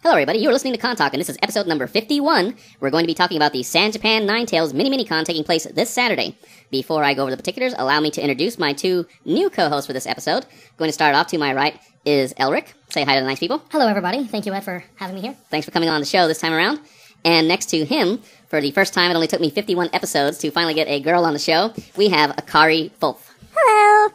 Hello everybody, you're listening to Con Talk, and this is episode number 51. We're going to be talking about the San Japan NineTails Mini-Con taking place this Saturday. Before I go over the particulars, allow me to introduce my two new co-hosts for this episode. Going to start off to my right is Elric. Say hi to the nice people. Hello everybody, thank you Ed for having me here. Thanks for coming on the show this time around. And next to him, for the first time, it only took me 51 episodes to finally get a girl on the show, we have Akari Fulf. Hello.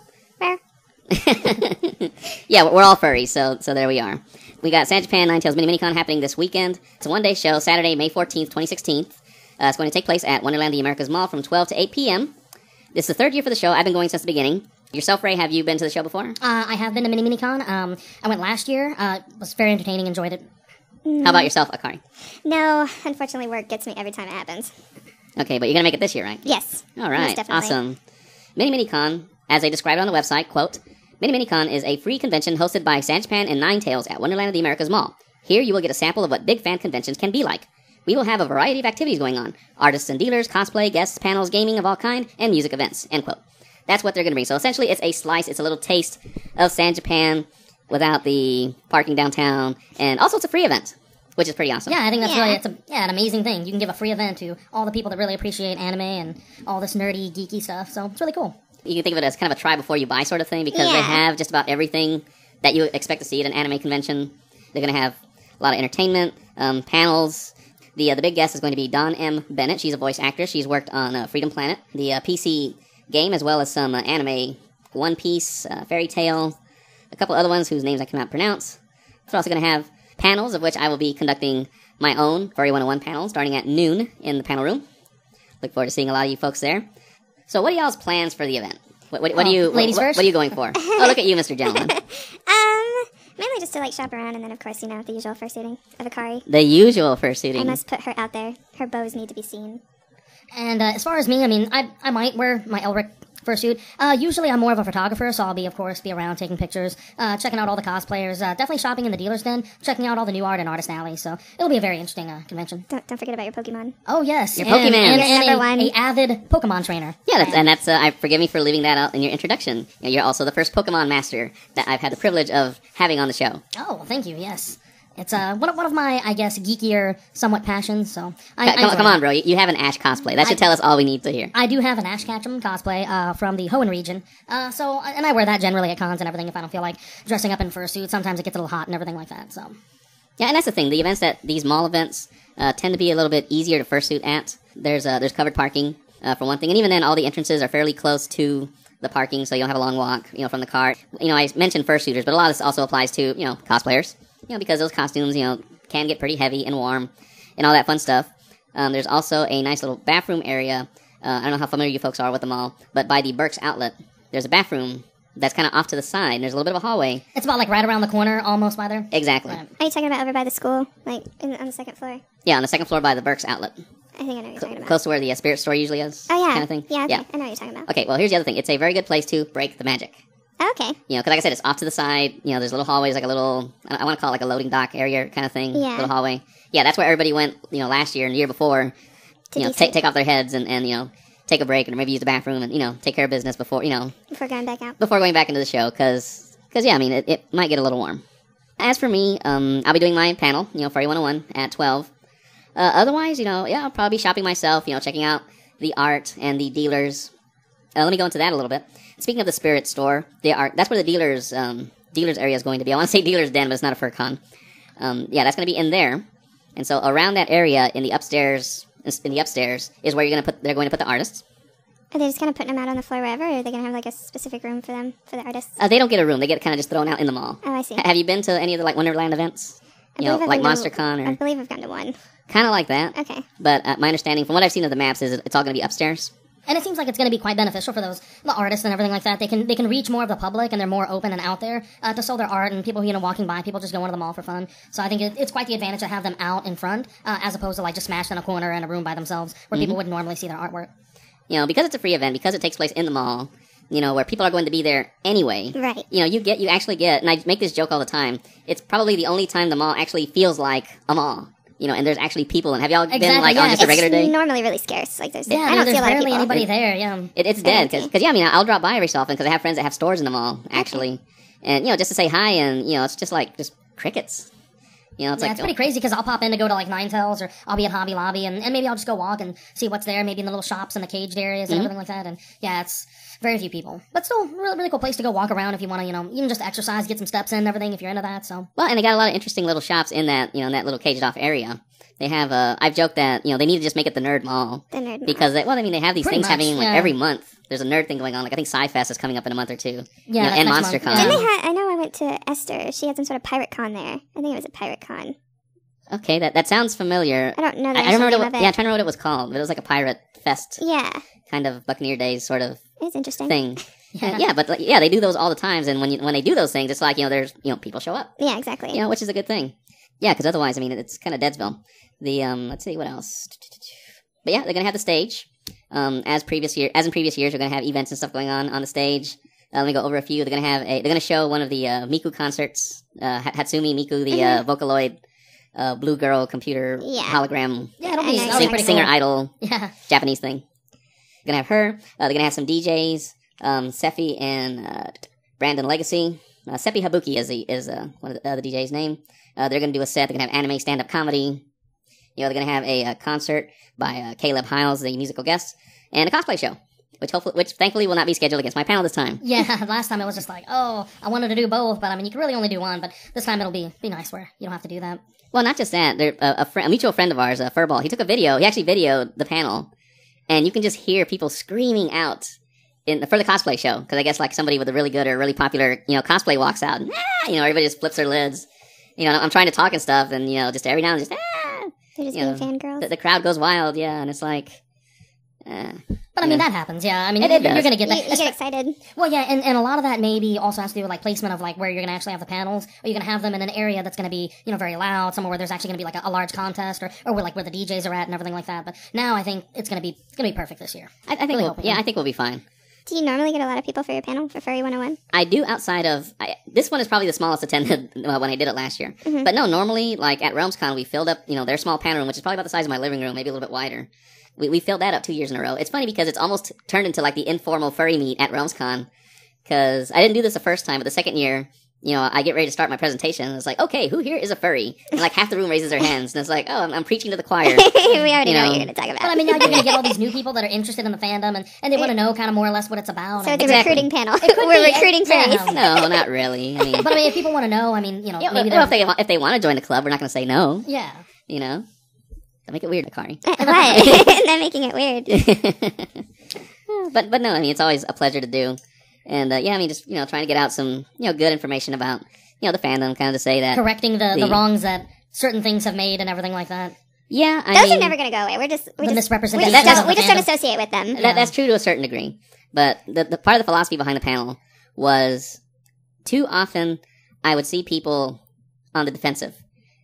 Yeah, we're all furries, so there we are. We got San Japan NineTails Mini-Con happening this weekend. It's a one-day show, Saturday, May 14th, 2016. It's going to take place at Wonderland, the Americas Mall from 12 to 8 p.m. This is the third year for the show. I've been going since the beginning. Yourself, Ray, have you been to the show before? I have been to Mini-Con. I went last year. It was very entertaining, enjoyed it. How about yourself, Akari? No, unfortunately work gets me every time it happens. Okay, but you're going to make it this year, right? Yes. All right, awesome. Mini-Con, as they described on the website, quote, Mini-Con is a free convention hosted by San Japan and NineTails at Wonderland of the Americas Mall. Here you will get a sample of what big fan conventions can be like. We will have a variety of activities going on. Artists and dealers, cosplay, guests, panels, gaming of all kind, and music events, end quote. That's what they're going to bring. So essentially it's a slice, it's a little taste of San Japan without the parking downtown, and also it's a free event, which is pretty awesome. Yeah, I think that's really, an amazing thing. You can give a free event to all the people that really appreciate anime and all this nerdy, geeky stuff, so it's really cool. You can think of it as kind of a try before you buy sort of thing, because they have just about everything that you expect to see at an anime convention. They're going to have a lot of entertainment, panels. The big guest is going to be Dawn M. Bennett. She's a voice actress. She's worked on Freedom Planet, the PC game, as well as some anime, One Piece, Fairy Tail, a couple other ones whose names I cannot pronounce. We're also going to have panels, of which I will be conducting my own Furry 101 panel, starting at noon in the panel room. Look forward to seeing a lot of you folks there. So what are y'all's plans for the event? What are you ladies first? What are you going for? Oh, look at you, Mr. Gentleman. Mainly just to like shop around, and then of course, the usual fursuiting of Akari. The usual fursuiting. I must put her out there. Her bows need to be seen. And as far as me, I mean, I might wear my Elric fursuit. Usually I'm more of a photographer, so I'll be around taking pictures, checking out all the cosplayers, definitely shopping in the dealer's den, checking out all the new art and artist alley, so it'll be a very interesting convention. Don't forget about your Pokemon. Oh yes, your Pokemon. And number one. a avid Pokemon trainer. Yeah, that's forgive me for leaving that out in your introduction. You're also the first Pokemon master that I've had the privilege of having on the show. Oh, well, thank you, yes. It's one of my, I guess, geekier, somewhat passions, so... Come on, bro. You have an Ash cosplay. That should tell us all we need to hear. I do have an Ash Ketchum cosplay from the Hoenn region, and I wear that generally at cons and everything if I don't feel like dressing up in fursuit. Sometimes it gets a little hot and everything like that, so... Yeah, and that's the thing. The events these mall events tend to be a little bit easier to fursuit at. There's covered parking, for one thing, and even then, all the entrances are fairly close to the parking, so you don't have a long walk, from the car. I mentioned fursuiters, but a lot of this also applies to, cosplayers. Because those costumes, can get pretty heavy and warm and all that fun stuff. There's also a nice little bathroom area. I don't know how familiar you folks are with the mall, but by the Burke's Outlet, there's a bathroom that's kind of off to the side. And there's a little bit of a hallway. It's about right around the corner, almost by there. Exactly. Right. Are you talking about over by the school, on the second floor? Yeah, on the second floor by the Burke's Outlet. I think I know what you're talking about. Close to where the spirit store usually is. Oh, yeah. Kind of thing. Yeah, okay. I know what you're talking about. Okay, well, here's the other thing. It's a very good place to break the magic. Okay. Because like I said, it's off to the side. There's little hallways, like a little, I want to call it like a loading dock area kind of thing. Yeah. Little hallway. Yeah, that's where everybody went, last year and the year before. Take off their heads and take a break and maybe use the bathroom and, take care of business before, Before going back out. Before going back into the show, because yeah, I mean, it might get a little warm. As for me, I'll be doing my panel, Furry 101 at 12. Otherwise, I'll probably be shopping myself, checking out the art and the dealers. Let me go into that a little bit. Speaking of the spirit store, that's where the dealers area is going to be. I want to say dealer's den, but it's not a fur con. Yeah, that's going to be in there. And so around that area in the upstairs is where they're going to put the artists. Are they just kind of putting them out on the floor wherever, or are they going to have a specific room for them, for the artists? They don't get a room. They get kind of just thrown out in the mall. Oh, I see. Have you been to any of the Wonderland events? Like MonsterCon or... I believe I've gone to one. Kind of like that. Okay. But my understanding, from what I've seen of the maps, is it's all going to be upstairs. And it seems like it's going to be quite beneficial for the artists and everything like that. They can reach more of the public, and they're more open and out there to sell their art, and people, walking by, people just going to the mall for fun. So I think it's quite the advantage to have them out in front, as opposed to just smashed in a corner in a room by themselves, where people wouldn't normally see their artwork. Because it's a free event, because it takes place in the mall, where people are going to be there anyway. Right. You actually get, and I make this joke all the time, it's probably the only time the mall actually feels like a mall. And there's actually people. And have y'all been on just a regular day? It's normally really scarce. I don't see there's a lot of barely people. anybody there. Yeah, it's dead because I'll drop by every so often because I have friends that have stores in the mall actually, and just to say hi and it's just crickets. You know, it's it's pretty crazy because I'll pop in to go to like NineTails, or I'll be at Hobby Lobby, and maybe I'll just go walk and see what's there, maybe in the little shops and the caged areas and everything like that. And yeah, it's very few people, but still really, really cool place to go walk around if you want to, even just exercise, get some steps in and everything if you're into that. So well, and they got a lot of interesting little shops in that, in that little caged off area. They have I've joked that, they need to just make it the Nerd Mall. The Nerd Mall. Because, they have these Pretty things much, happening like yeah. every month. There's a nerd thing going on. Like, I think Sci-Fest is coming up in a month or two. Yeah, and next MonsterCon. month, yeah. I know I went to Esther. She had some sort of pirate con there. I think it was a pirate con. Okay, that sounds familiar. I don't know the I actual remember name of it. Yeah, I'm trying to remember what it was called. But it was like a pirate fest. Yeah, Kind of Buccaneer Days sort of it's interesting. thing. Yeah. But they do those all the times. And when they do those things, it's like, there's, people show up. Yeah, exactly. Which is a good thing. Yeah, because otherwise, it's kind of Deadsville. Let's see, what else? But yeah, they're going to have the stage. As in previous years, we're going to have events and stuff going on the stage. Let me go over a few. They're going to show one of the Miku concerts. Hatsumi Miku, the Vocaloid blue girl computer hologram that'll be pretty singer cool. idol Yeah. Japanese thing. They're going to have her. They're going to have some DJs. Seppi and Brandon Legacy. Seppi Habuki is one of the other DJ's name. They're going to do a set. They're going to have anime stand-up comedy. They're going to have a concert by Caleb Hiles, the musical guest, and a cosplay show, which thankfully will not be scheduled against my panel this time. Yeah, last time it was just like, I wanted to do both, but you can really only do one. But this time it'll be nice where you don't have to do that. Well, not just that. A mutual friend of ours, Furball, he took a video. He actually videoed the panel, and you can just hear people screaming out for the cosplay show, because I guess like somebody with a really good or really popular cosplay walks out, and everybody just flips their lids. I'm trying to talk and stuff, and just every now and then They're just being fangirls. the crowd goes wild, and it's like. But that happens, yeah. It You're does. going to get that. You get excited. Well, yeah, and a lot of that maybe also has to do with like placement of like where you're going to actually have the panels, or you're going to have them in an area that's going to be, very loud, somewhere where there's actually going to be like a large contest, or where the DJs are at and everything like that. But now I think it's going to be perfect this year. I think I think we'll be fine. Do you normally get a lot of people for your panel for Furry 101? I do outside of... this one is probably the smallest attended when I did it last year. Mm-hmm. But no, normally, like at RealmsCon, we filled up, their small panel room, which is probably about the size of my living room, maybe a little bit wider. We filled that up 2 years in a row. It's funny because it's almost turned into like the informal furry meet at RealmsCon. Because I didn't do this the first time, but the second year, I get ready to start my presentation, and it's like, okay, who here is a furry? And like half the room raises their hands, and it's like, oh, I'm preaching to the choir. We already know what you're going to talk about. But now you're going to get all these new people that are interested in the fandom, and they want to know kind of more or less what it's about. So it's Exactly. a recruiting panel. could We're be, recruiting furries. yeah. No, not really. But if people want to know, maybe if they want to join the club, we're not going to say no. yeah. Don't make it weird, Akari. What? They're making it weird. But no, it's always a pleasure to do. And just trying to get out some good information about the fandom, kind of to say that Correcting the wrongs that certain things have made and everything like that. Yeah, Those are never going to go away. We're just misrepresentation. we just don't associate with them. That's true to a certain degree. But the part of the philosophy behind the panel was too often I would see people on the defensive.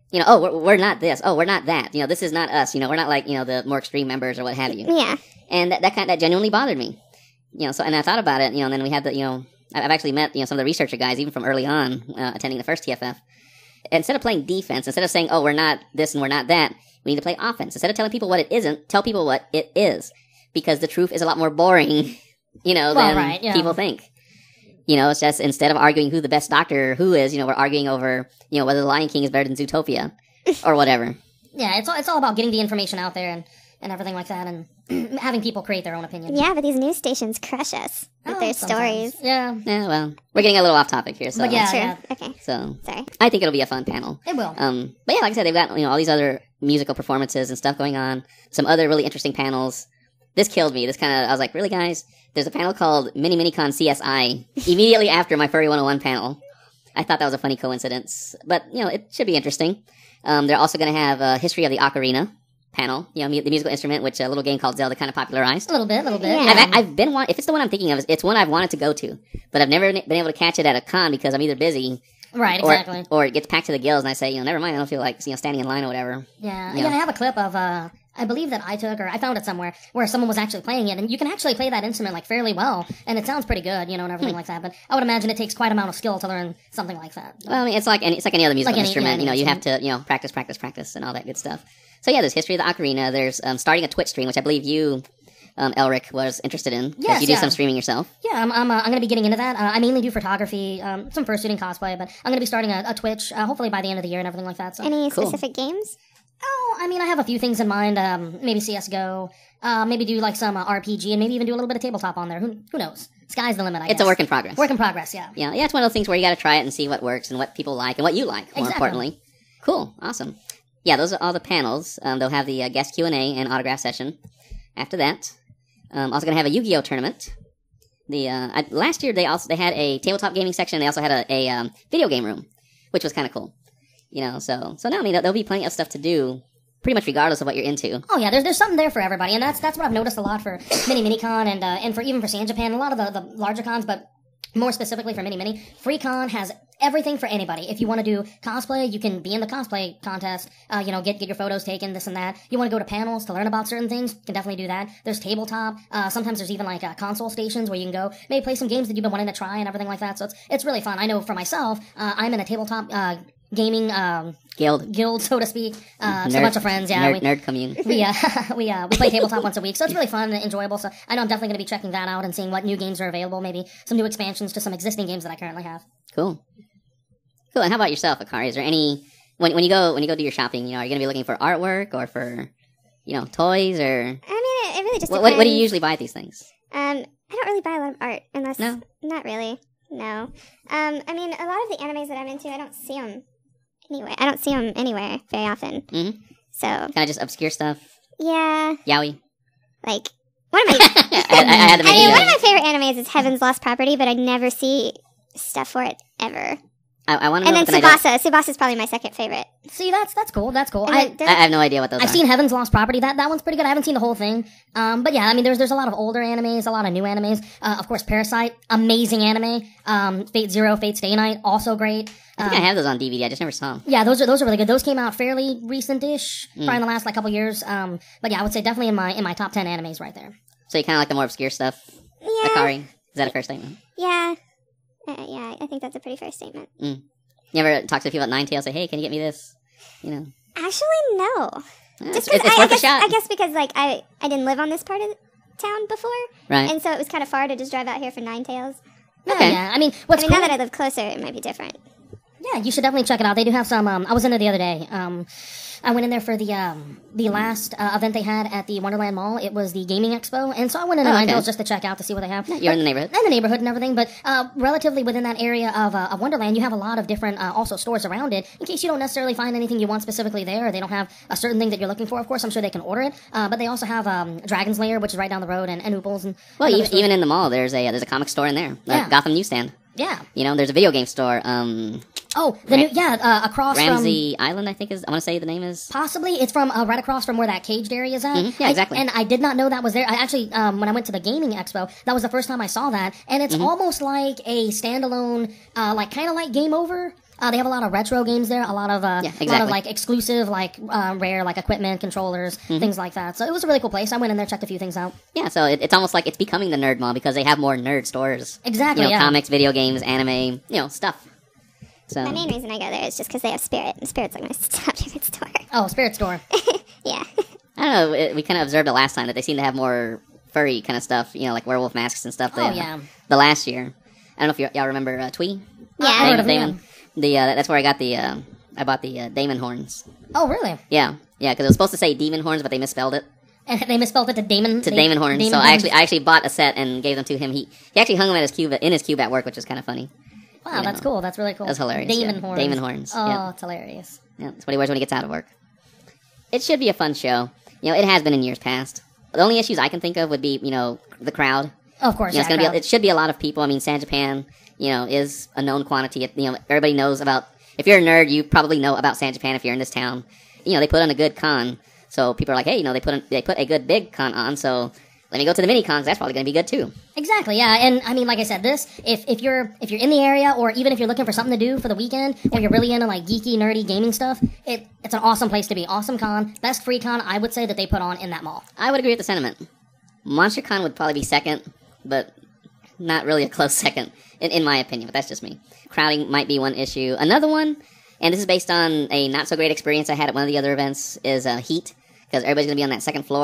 We're not this. Oh, we're not that. This is not us. We're not like, the more extreme members or what have you. Yeah. And that genuinely bothered me. So, and I thought about it, and then we had I've actually met, some of the researcher guys, even from early on, attending the first TFF. Instead of playing defense, instead of saying, oh, we're not this and we're not that, we need to play offense. Instead of telling people what it isn't, tell people what it is. Because the truth is a lot more boring, than people think. It's just, instead of arguing who the best Doctor Who is, we're arguing over, whether The Lion King is better than Zootopia, or whatever. Yeah, it's all about getting the information out there and everything like that, and having people create their own opinions. Yeah, but these news stations crush us with their sometimes. stories. Yeah. Yeah, well, we're getting a little off topic here, so. But yeah, Sure. yeah. Okay. So, Sorry. I think it'll be a fun panel. It will. But yeah, like I said, they've got, all these other musical performances and stuff going on. Some other really interesting panels. This killed me. I was like, really, guys? There's a panel called Mini Minicon CSI immediately after my Furry 101 panel. I thought that was a funny coincidence. But, it should be interesting. They're also going to have a History of the Ocarina panel. The musical instrument, which a little game called Zelda kind of popularized. A little bit. Yeah. I've been if it's the one I'm thinking of, it's one I've wanted to go to. But I've never been able to catch it at a con because I'm either busy... Right, exactly. Or it gets packed to the gills and I say, never mind, I don't feel like, standing in line or whatever. Yeah, I have a clip of, I believe that I found it somewhere, where someone was actually playing it, and you can actually play that instrument, like, fairly well, and it sounds pretty good, and everything like that, but I would imagine it takes quite an amount of skill to learn something like that. Well, it's like any other musical instrument, any you have to, practice, and all that good stuff. So yeah, there's History of the Ocarina, there's, starting a Twitch stream, which I believe you Elric was interested in. 'Cause Yes, you do yeah. some streaming yourself. Yeah, I'm going to be getting into that. I mainly do photography, some fursuiting cosplay, but I'm going to be starting a Twitch, hopefully by the end of the year and everything like that. So. Any Cool. specific games? Oh, I mean, I have a few things in mind. Maybe CS:GO, maybe do like some RPG, and maybe even do a little bit of tabletop on there. Who knows? Sky's the limit, I guess. It's a work in progress. Work in progress, yeah. Yeah, it's one of those things where you got to try it and see what works and what people like and what you like. More Exactly. importantly, cool, awesome. Yeah, those are all the panels. They'll have the guest Q&A and autograph session. After that, also going to have a Yu-Gi-Oh tournament. Last year they had a tabletop gaming section. They also had a video game room, which was kind of cool. So now I mean there'll be plenty of stuff to do, pretty much regardless of what you're into. Oh yeah, there's something there for everybody, and that's what I've noticed a lot for Mini-Con and for even for San Japan, a lot of the larger cons, but more specifically for Mini, FreeCon has everything for anybody. If you want to do cosplay, you can be in the cosplay contest, get your photos taken, this and that. You want to go to panels to learn about certain things, you can definitely do that. There's tabletop, sometimes there's even like console stations where you can go, maybe play some games that you've been wanting to try and everything like that, so it's really fun. I know for myself, I'm in a tabletop gaming guild, so to speak. Just a bunch of friends, yeah. Nerd commune. We play tabletop once a week, so it's really fun and enjoyable. So I know I'm definitely going to be checking that out and seeing what new games are available, maybe some new expansions to some existing games that I currently have. Cool. And how about yourself, Akari? Is there any when you go do your shopping? Are you going to be looking for artwork or for toys or? I mean, it really just depends. What do you usually buy at these things? I don't really buy a lot of art unless No? Not really. No. I mean, a lot of the animes that I'm into, I don't see them anywhere. I don't see them anywhere very often. Mm-hmm. So. Kind of just obscure stuff. Yeah. Yaoi. Like one of my. I had to make I mean, it one of my favorite animes is Heaven's Lost Property, but I never see stuff for it ever. I want to know. And then Tsubasa. Tsubasa's probably my second favorite. See, that's cool. That's cool. And I have no idea what those are. I've seen Heaven's Lost Property. That one's pretty good. I haven't seen the whole thing. But yeah, I mean, there's a lot of older animes, a lot of new animes. Of course, Parasite, amazing anime. Fate Zero, Fate Stay Night, also great. I think I have those on DVD. I just never saw them. Yeah, those are really good. Those came out fairly recent-ish, probably in the last couple years. But yeah, I would say definitely in my top 10 animes right there. So you kind of like the more obscure stuff, Yeah. Akari? Is that a fair statement? Yeah. Yeah, I think that's a pretty fair statement. You ever talk to people at NineTails, say, "Hey, can you get me this?" Actually, no. It's worth a shot. I guess because I didn't live on this part of town before, Right. and so it was kind of far to just drive out here for NineTails. Okay. Yeah, I mean, what's Now cool... that I live closer, it might be different. Yeah, you should definitely check it out. They do have some. I was in there the other day. I went in there for the last event they had at the Wonderland Mall. It was the Gaming Expo, and so I went in okay. NineTails just to check out to see what they have. You're in the neighborhood. In the neighborhood and everything, but relatively within that area of Wonderland, you have a lot of different also stores around it. In case you don't necessarily find anything you want specifically there, or they don't have a certain thing that you're looking for, of course, I'm sure they can order it. But they also have Dragon's Lair, which is right down the road, and Ooples. And Well, other stores. even in the mall, there's a comic store in there. Yeah. Gotham Newsstand. Yeah. There's a video game store. Across Ramsey Island, I want to say the name is. Possibly. It's from right across from where that caged area is at. Yeah, exactly. And I did not know that was there. I actually, when I went to the Gaming Expo, that was the first time I saw that. And it's almost like a standalone, kind of like Game Over. They have a lot of retro games there, a lot of exclusive, rare, equipment, controllers, things like that. So it was a really cool place. I went in there, checked a few things out. Yeah, so it's almost like it's becoming the nerd mall because they have more nerd stores. Exactly, yeah. Comics, video games, anime, stuff. So My main reason I go there is just because they have Spirit, and Spirit's like my top favorite store. Oh, Spirit Store. Yeah. I don't know. We kind of observed it last time that they seem to have more furry kind of stuff. Like werewolf masks and stuff. Yeah. The last year, I don't know if y'all remember Twee. Yeah, I heard of Damon. That's where I got I bought the Damon horns. Oh, really? Yeah, because it was supposed to say demon horns, but they misspelled it. And they misspelled it to Damon. Damon horns. Damon so horns. I actually bought a set and gave them to him. He actually hung them in his cube at work, which was kind of funny. Wow, that's cool. That's really cool. That's hilarious. Damon horns. Damon horns. Oh, yeah. it's hilarious. Yeah, that's what he wears when he gets out of work. It should be a fun show. It has been in years past. The only issues I can think of would be, the crowd. Oh, of course, it's gonna be. It should be a lot of people. I mean, San Japan, is a known quantity. Everybody knows about. If you're a nerd, you probably know about San Japan. If you're in this town, they put on a good con. So people are like, hey, they put a good big con on. So let me go to the mini cons. That's probably going to be good too. Exactly, yeah. And I mean, like I said, if you're in the area, or even if you're looking for something to do for the weekend, or you're really into geeky, nerdy gaming stuff, it's an awesome place to be. Awesome con, best free con I would say that they put on in that mall. I would agree with the sentiment. MonsterCon would probably be second, but not really a close second, in my opinion. But that's just me. Crowding might be one issue. Another one, and this is based on a not so great experience I had at one of the other events, is heat. Because everybody's going to be on that second floor.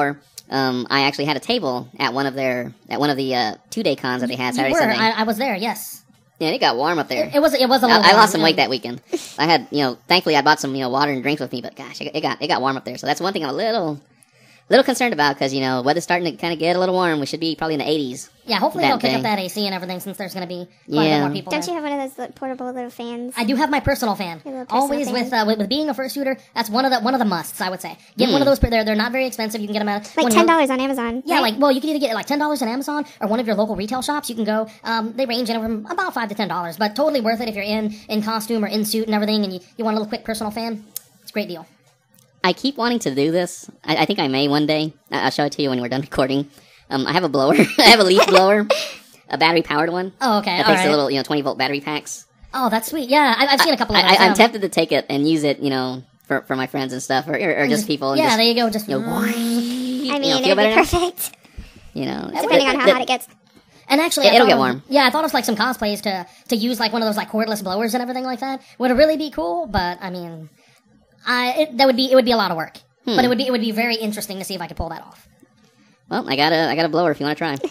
I actually had a table at one of the 2-day cons that they had Saturday, Sunday. I was there. Yes. Yeah, it got warm up there. It was a little. I warm, lost some weight that weekend. I had, thankfully I bought some, water and drinks with me. But gosh, it got warm up there. So that's one thing I'm a little concerned about because weather's starting to kind of get a little warm. We should be probably in the 80s. Yeah, hopefully they'll kick up that AC and everything since there's going to be quite a bit more people. Don't there. you have one of those portable little fans? I do have my personal fan. Always fan. With being a fursuiter, that's one of the musts. I would say get one of those. They're not very expensive. You can get them at like $10 on Amazon. Yeah, right? you can either get it like $10 on Amazon or one of your local retail shops. You can go. They range anywhere from about $5 to $10, but totally worth it if you're in costume or in suit and everything, and you want a little quick personal fan. It's a great deal. I keep wanting to do this. I think I may one day. I'll show it to you when we're done recording. I have a blower. I have a leaf blower, a battery-powered one. Oh, okay. That takes the little 20-volt battery packs. Oh, that's sweet. Yeah, I've seen a couple of those. I'm tempted to take it and use it, for my friends and stuff, or just people. Yeah, there you go. Just I mean, feel it'd be better perfect. Depending on how hot it gets. And actually, it'll get warm. Yeah, I thought of like some cosplays to use like one of those like cordless blowers and everything like that. Would it really be cool? But I mean, it would be a lot of work. But it would be very interesting to see if I could pull that off. Well, I got a blower if you want to try.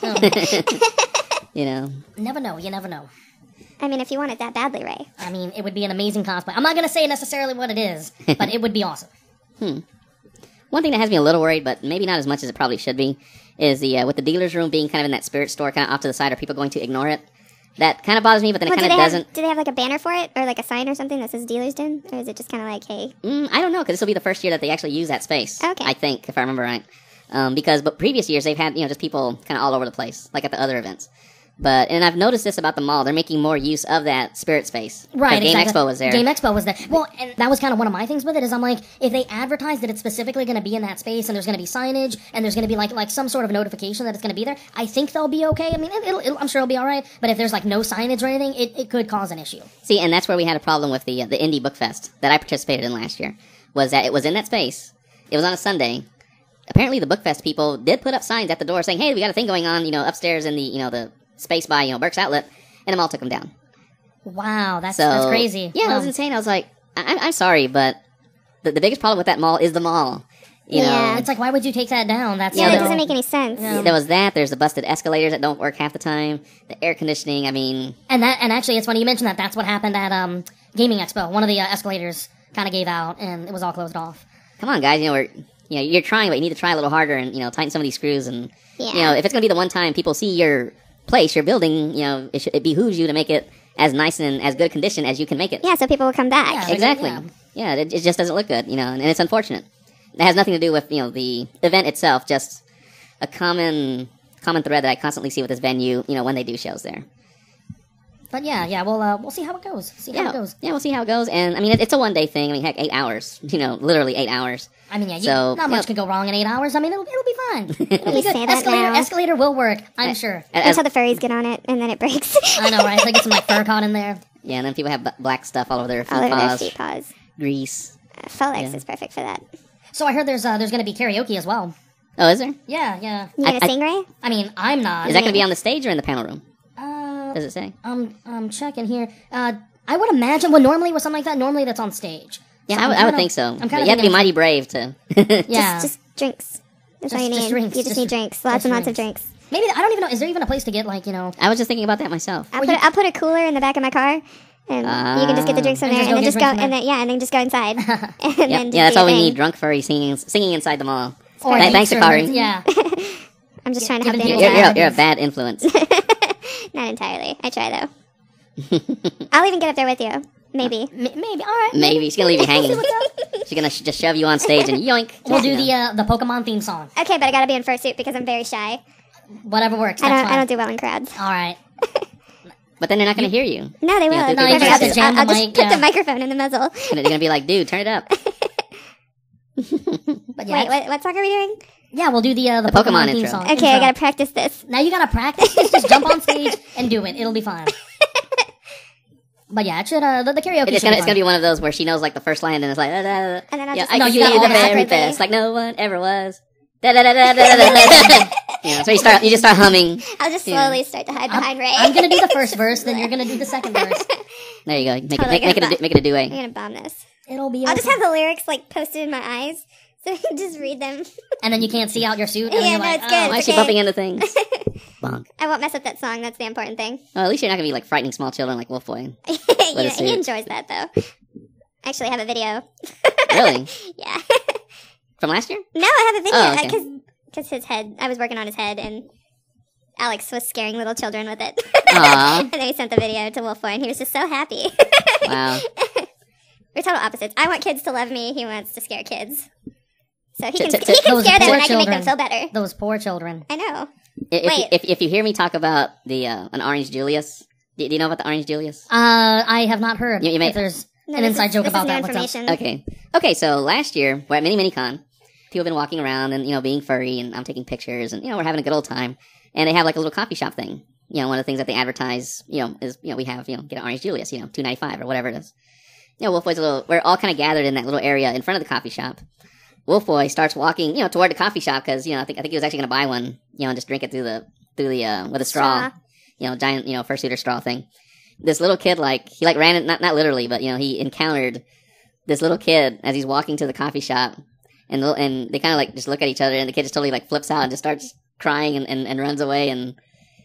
Oh. Never know. You never know. I mean, if you want it that badly, Ray. I mean, it would be an amazing cosplay. I'm not going to say necessarily what it is, but it would be awesome. One thing that has me a little worried, but maybe not as much as it probably should be, is with the dealer's room being kind of in that spirit store, kind of off to the side. Are people going to ignore it? That kind of bothers me, but then it kind of doesn't. Do they have like a banner for it, or like a sign or something that says dealer's den, or is it just kind of like, hey? I don't know, because this will be the first year that they actually use that space. Okay. I think, if I remember right. But previous years they've had just people kind of all over the place, like at the other events. And I've noticed this about the mall. They're making more use of that spirit space. Right, Game exactly. Expo was there. Game Expo was there. Well, and that was kind of one of my things with it, is I'm like, if they advertise that it's specifically going to be in that space, and there's going to be signage, and there's going to be like some sort of notification that it's going to be there, I think they'll be okay. I mean, I'm sure it'll be alright, but if there's like no signage or anything, it could cause an issue. See, and that's where we had a problem with the Indie Book Fest that I participated in last year, was that it was in that space, it was on a Sunday. Apparently the Book Fest people did put up signs at the door saying, hey, we got a thing going on, upstairs in the space by, Burke's Outlet, and them all took them down. Wow, that's crazy. Yeah, wow. That was insane. I was like, I'm sorry, but the biggest problem with that mall is the mall. You know? It's like, why would you take that down? That doesn't make any sense. Yeah. There was that. There's the busted escalators that don't work half the time. The air conditioning, I mean... And actually, it's funny you mentioned that. That's what happened at Gaming Expo. One of the escalators kind of gave out, and it was all closed off. Come on, guys. You're trying, but you need to try a little harder and, tighten some of these screws. And, if it's going to be the one time people see your place, your building, it behooves you to make it as nice and as good condition as you can make it. Yeah, so people will come back. Yeah, exactly. Yeah, it just doesn't look good, and it's unfortunate. It has nothing to do with, the event itself, just a common thread that I constantly see with this venue, when they do shows there. But we'll see how it goes. Yeah, we'll see how it goes. And I mean, it's a 1-day thing. I mean, heck, 8 hours. Literally 8 hours. I mean, not much could go wrong in 8 hours. I mean, it'll be fine. It'll be good. Escalator will work, I'm sure. Until the furries get on it, and then it breaks. I know, right? They get some fur caught in there. Yeah, and then people have black stuff all over their feet all over paws. their feet paws. Grease. Folex is perfect for that. So I heard there's going to be karaoke as well. Oh, is there? Yeah. You gonna sing, Ray? I mean, I'm not. Is that going to be on the stage or in the panel room? Does it say? I'm checking here. I would imagine, normally with something like that, normally that's on stage. Yeah, So I would think so. But you have to be mighty brave to... Yeah. Just drinks. That's all you need. Just drinks. You just need drinks. Lots and lots of drinks. Maybe, I don't even know, is there even a place to get, I was just thinking about that myself. I'll put a cooler in the back of my car, and you can just get the drinks from there, and then just go, and then just go inside. And then that's all we need, drunk furry singing inside the mall. Thanks, Akari. Yeah. I'm just trying to help You're a bad influence. Not entirely. I try, though. I'll even get up there with you. Maybe. Maybe. All right. Maybe. She's going to leave you hanging. She's going to just shove you on stage and yoink. We'll do the Pokemon theme song. Okay, but I got to be in fursuit because I'm very shy. Whatever works. I don't do well in crowds. All right. But then they're not going to hear you. No, they will. You just have to jam the mic. I'll just put the microphone in the muzzle. They're going to be like, dude, turn it up. But yeah, wait, what song are we doing? Yeah, we'll do the Pokemon theme intro. song. Okay, I gotta practice this. Now you gotta practice this. Just jump on stage and do it. It'll be fine. But yeah, it should. The karaoke. It's gonna be one of those where she knows the first line and it's like, and then I'll just I you see got the very best, like no one ever was. So you just start humming. I'll just slowly start to hide behind Ray. I'm gonna do the first verse, then you're gonna do the second verse. There you go. Make it a duet. I'm gonna bomb this. It'll be. I'll just have the lyrics posted in my eyes, So just read them. And then you can't see out your suit. And Yeah, you're no, like, it's good. Why is Okay. she bumping into things? Bonk. I won't mess up that song. That's the important thing. Well, at least you're not going to be like frightening small children like Wolf Boy. He suit. enjoys that, though. I actually have a video. Really? Yeah. From last year? No, I have a Oh, video. Because his head, I was working on his head, and Alex was scaring little children with it. Aw. And then he sent the video to Wolf Boy, and he was just so happy. Wow. We're total opposites. I want kids to love me. He wants to scare kids. So he To- can, to- he can those scare them, poor and I can make them children. feel better. those poor children. I know. If, if you hear me talk about the an Orange Julius, do you know about the Orange Julius? I have not heard You may- if there's No, an this inside is- joke this about is new that. What's up? information. Okay, so last year, we're at Mini-Con. People have been walking around and, being furry, and I'm taking pictures, and, we're having a good old time. And they have, like, a little coffee shop thing. One of the things that they advertise, is, we have, get an Orange Julius, $2.95 or whatever it is. Wolf Boy's we're all kind of gathered in that little area in front of the coffee shop. Wolf Boy starts walking, toward the coffee shop, because, I think he was actually going to buy one, and just drink it through the with a straw. Giant, fursuiter straw thing. This little kid, he ran it, not literally, but, he encountered this little kid as he's walking to the coffee shop, and they kind of, just look at each other, and the kid just totally, flips out and just starts crying and runs away, and,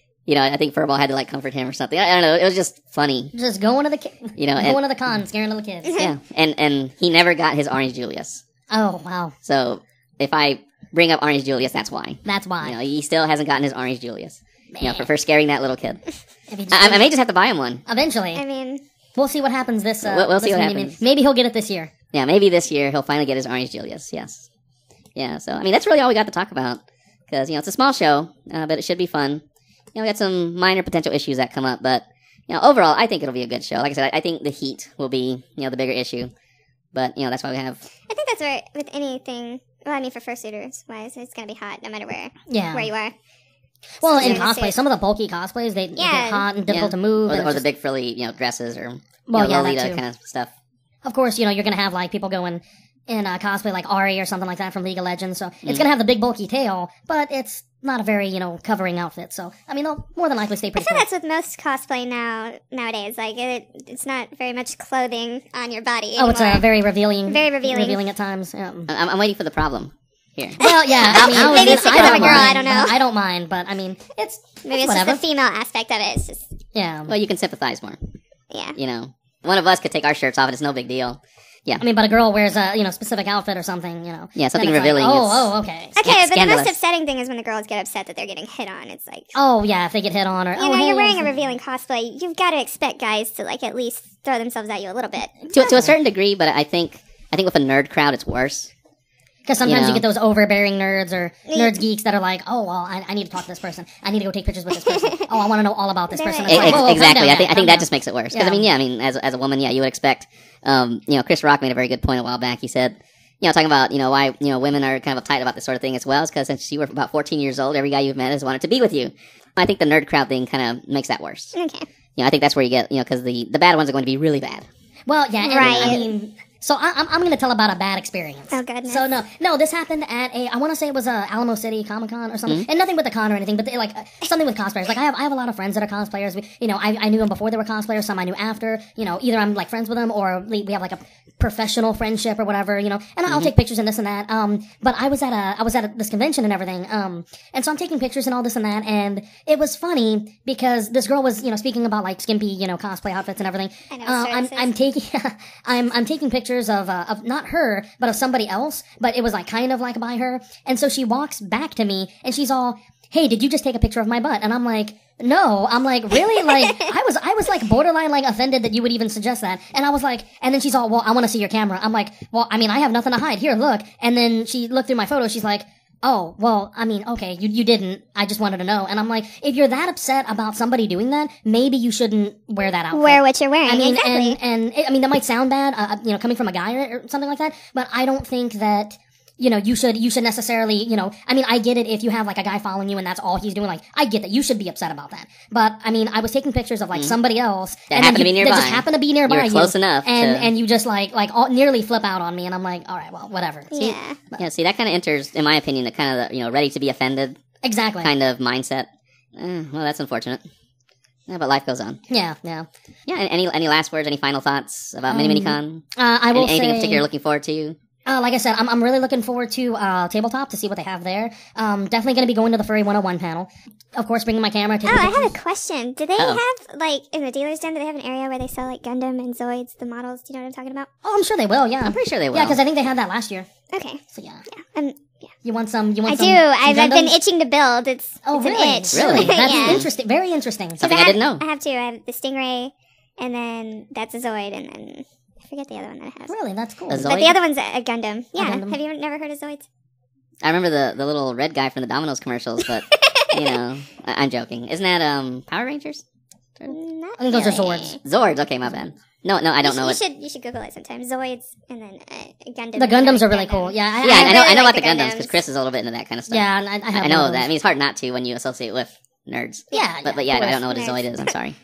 I think Furball had to, comfort him or something. I don't know, it was just funny. Just going to the going to the con, scaring little kids. Yeah, and he never got his Orange Julius. Oh wow, So, if I bring up Orange Julius, that's why. that's why. He still hasn't gotten his Orange Julius. For scaring that little kid. If he just- I may just have to buy him one. Eventually, I mean, we'll see what happens this. We'll see this what mini- happens. Maybe he'll get it this year. Yeah, maybe this year he'll finally get his Orange Julius. Yes. Yeah. So that's really all we got to talk about, because it's a small show, but it should be fun. We got some minor potential issues that come up, but overall, I think it'll be a good show. Like I said, I think the heat will be the bigger issue, but that's why we have. I think that's where, with anything, well, I mean, for fursuiters wise, it's going to be hot no matter where you are. Well, So in you're cosplay, safe. some of the bulky cosplays, they get hot and difficult to move. and or it's the just- big frilly dresses or Well, yeah, that Lolita too. kind of stuff. Of course, you're going to have, people going in cosplay like Ari or something like that from League of Legends, so it's going to have the big bulky tail, but it's not a very, covering outfit, so, they'll more than likely stay I pretty feel cool. that's with most cosplay nowadays. It's not very much clothing on your body Oh, it's anymore. very revealing. Very revealing. Revealing at times, yeah. I'm waiting for the problem here. Well, yeah, Maybe it's because I'm a girl, I don't know. I don't mind, but, Maybe it's it's whatever. just the female aspect of it. It's just, Yeah. Well, you can sympathize more. yeah. One of us could take our shirts off, and it's no big deal. But a girl wears a, specific outfit or something, Yeah, something then it's revealing. Like, okay. Okay, but the scandalous. most upsetting thing is when the girls get upset that they're getting hit on. It's like, Oh, yeah, if they get hit on or, you're wearing a hey, revealing cosplay. You've got to expect guys to, at least throw themselves at you a little bit. To a certain degree, but I think with a nerd crowd, it's worse. Because sometimes You you know. get those overbearing nerds or nerds geeks that are like, oh, well, I need to talk to this person. I need to go take pictures with this person. Oh, I want to know all about this person. It's like, whoa, calm Exactly. down, I think calm that down. just makes it worse. Yeah. Because as a woman, you would expect. Chris Rock made a very good point a while back. He said, talking about why women are kind of uptight about this sort of thing as well, is because since you were about 14 years old, every guy you've met has wanted to be with you. I think the nerd crowd thing kind of makes that worse. Okay. I think that's where you get because the bad ones are going to be really bad. Well, yeah, and, Right. So I'm going to tell about a bad experience. Oh, goodness. So no, this happened at I want to say it was Alamo City Comic Con or something, Mm-hmm. and nothing with the con or anything, but something with cosplayers. I have a lot of friends that are cosplayers. I knew them before they were cosplayers. Some I knew after. Either I'm friends with them or we have a professional friendship or whatever. And I'll Mm-hmm. take pictures and this and that. But I was at this convention and everything. And so I'm taking pictures and all this and that, and it was funny because this girl was speaking about skimpy cosplay outfits and everything. I know, I'm taking I'm taking pictures of not her but of somebody else, but it was kind of by her, and so she walks back to me and she's all, hey, did you just take a picture of my butt? And I'm like, no. I'm like, really? I was borderline offended that you would even suggest that. And I was like, and then she's all, well, I want to see your camera. I'm like, well, I have nothing to hide. Here, look. And then she looked through my photo. She's like, oh, well, okay, you didn't. I just wanted to know. And I'm like, if you're that upset about somebody doing that, maybe you shouldn't wear that outfit. Wear what you're wearing. Exactly. Exactly. And that might sound bad, coming from a guy or something like that, but I don't think that, you should necessarily, I get it if you have a guy following you and that's all he's doing, I get that. You should be upset about that. But, I was taking pictures of somebody else. That happened to be nearby. That just happened to be nearby. You were close enough And you just nearly flip out on me and I'm like, all right, well, whatever. Yeah. Yeah, see, that kind of enters, in my opinion, the kind of the, ready to be offended Exactly. kind of mindset. Well, that's unfortunate. Yeah, but life goes on. Yeah. Yeah, and any last words, any final thoughts about Mini-Con? I will Anything in say, particular you're looking forward to? Like I said, I'm really looking forward to Tabletop to see what they have there. Definitely going to be going to the Furry 101 panel. Of course, bringing my camera. Oh, I have a question. Do they have, like, in the dealer's den, do they have an area where they sell, like, Gundam and Zoids, the models? Do you know what I'm talking about? Oh, I'm sure they will, yeah. I'm pretty sure they will. Yeah, because I think they had that last year. Okay. So, yeah. Yeah. You want some? I do. I've been itching to build. It's really? an itch. Really? That's Yeah. interesting. Very interesting. Something I didn't know. I have two. I have the Stingray, and then that's a Zoid, and then I forget the other one that I have. Really, that's cool. A Zoid? But the other one's a Gundam. Yeah. Gundam. Have you never heard of Zoids? I remember the little red guy from the Domino's commercials, but, you know, I'm joking. Isn't that Power Rangers? Not I think those are really. Zords. Zords, okay, my bad. No, I don't know it. You should Google it sometime. Zoids, and then Gundam. The Gundams are really cool. Yeah, Yeah, I know really about like the the Gundams, Gundams. because Chris is a little bit into that kind of stuff. Yeah, and I have I know one of that. I those. mean, it's hard not to when you associate with nerds. Yeah, But yeah, yeah, of I don't know what a course. Zoid is. I'm sorry.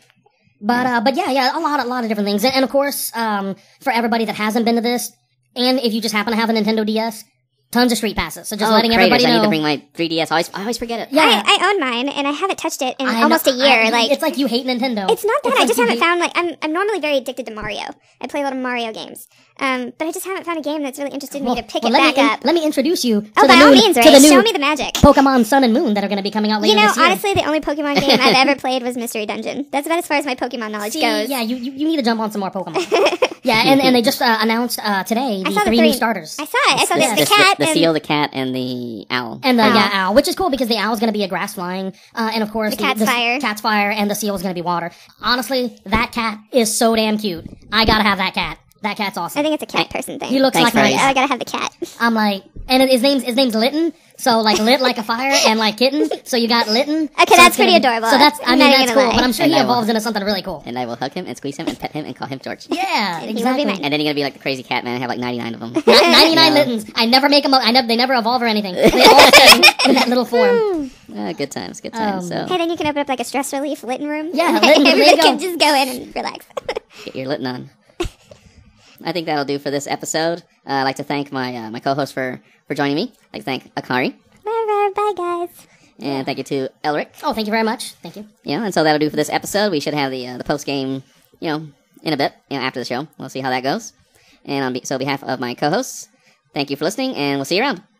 But yeah, a lot of different things, and of course, for everybody that hasn't been to this, and if you just happen to have a Nintendo DS, tons of street passes. So just letting Craters, everybody know. I need to bring my 3DS. I always forget it. Yeah. I own mine, and I haven't touched it in I almost know- a year. it's like you hate Nintendo. It's not that. It's I like just you haven't hate- found, like, I'm normally very addicted to Mario. I play a lot of Mario games. But I just haven't found a game that's really interested me to pick it back up. Let me introduce you to Oh, the by new, all means, to right? the new Show me the magic. Pokemon Sun and Moon that are going to be coming out later You know, this year. honestly, the only Pokemon game I've ever played was Mystery Dungeon. That's about as far as my Pokemon knowledge See, goes. yeah, you need to jump on some more Pokemon. Yeah, and they just announced today I the saw three new starters. I saw it. I saw Yeah. the cat. The and seal, the cat, and the owl. And the Owl. owl, which is cool because the owl's going to be a grass flying, and of course The cat's fire. Cat's fire, and the seal is going to be water. Honestly, that cat is so damn cute. I gotta have that cat. That cat's awesome. I think it's a cat person thing. He looks Thanks, like Furries. I gotta have the cat. I'm like, and his name's Litten. So like lit like a fire and like kitten. So you got Litten. Okay, so that's it's gonna pretty be- adorable. So that's I'm not that's gonna cool. lie. But I'm sure And he I will- evolves into something really cool. And I will hug him and squeeze him and pet him and call him George. Yeah, And he will be exactly. mine. And then you're gonna be like the crazy cat man and have like 99 of them. 99 Yeah. Littens. I never make them. They never evolve or anything. They all stay in that little form. Good times, good times. So Hey, then you can open up like a stress relief Litten room. Yeah, Litten, there you Everybody go. can just go in and relax. get your litton on. I think that'll do for this episode. I'd like to thank my co-host for joining me. I'd like to thank Akari. Bye, guys. And thank you to Elric. Oh, thank you very much. Thank you. And so that'll do for this episode. We should have the post game, in a bit, after the show. We'll see how that goes. And so on behalf of my co-hosts, thank you for listening, and we'll see you around.